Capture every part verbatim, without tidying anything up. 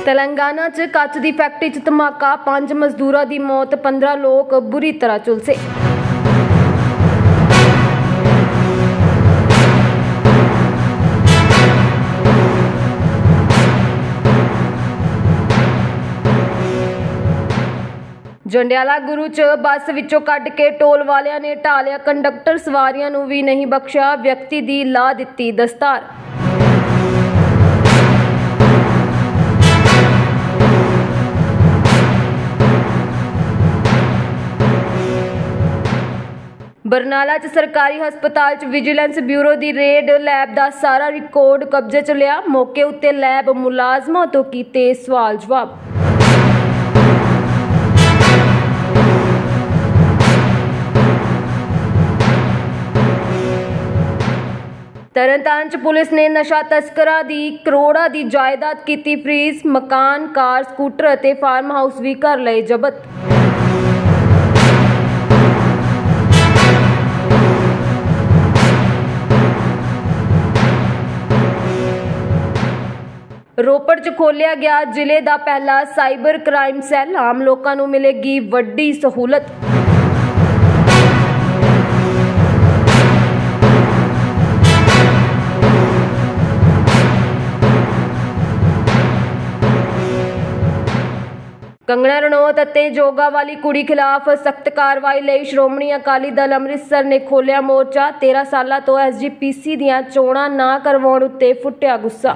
तेलंगाना च कच्च दी फैक्ट्री च धमाका, पांच मजदूरों की मौत, पंद्रह लोग बुरी तरह झुलसे। जंडियाला गुरु च बस विचों कढ़ के टोल वालियां ने ढा लिया कंडक्टर, सवारियां नूं भी नहीं बख्शिया, व्यक्ति दी ला दित्ती दस्तार। बरनाला च सरकारी हस्पताल च विजिलेंस ब्यूरो दी रेड, लैब दा सारा रिकॉर्ड कब्जे च लिया। मौके उत्ते लैब मुलाजमां तो कीते सवाल जवाब। तरनतारन च पुलिस ने नशा तस्करां दी करोड़ां दी जायदाद कीती फ्रीज, मकान, कार, स्कूटर ते फार्म हाउस भी कर लए जबत। रोपड़ च खोलिया गया जिले का पहला साइबर क्राइम सैल, आम लोगों को मिलेगी वड्डी सहूलत। कंगना रनौत ते जोगा वाली कुड़ी खिलाफ सख्त कार्रवाई लई श्रोमणी अकाली दल अमृतसर ने खोलिया मोर्चा। तेरह साल तो एस जी पी सी दियां चोणां ना करवाउण उत्ते फुटिया गुस्सा।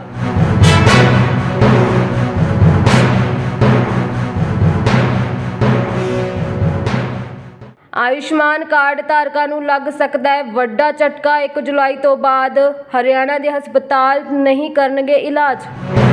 आयुष्मान कार्ड धारकां नूं लग सकदा है वड्डा झटका, एक जुलाई तो बाद हरियाणा के हस्पताल नहीं करनगे इलाज।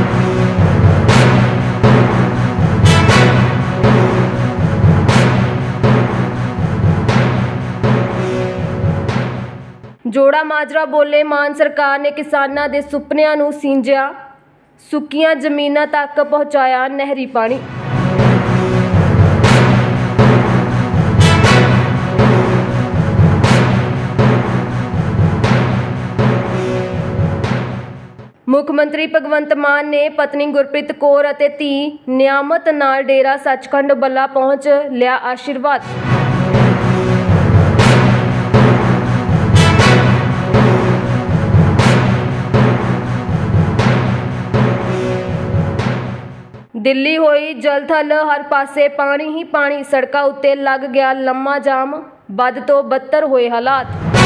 जोड़ा माजरा बोले, मान सरकार ने किसानां दे सुपनियां नूं सींजिया, सुक्कियां जमीनां तक पहुंचाया नहरी पानी। मुख्यमंत्री भगवंत मान ने पत्नी गुरप्रीत कौर और धी नियामत नाल डेरा सचखंड बल्ला पहुंच लिया आशीर्वाद। दिल्ली होई जल थल, हर पासे पानी ही पानी, सड़कों उत्ते लग गया लम्मा जाम, बद तो बदतर होए हालात।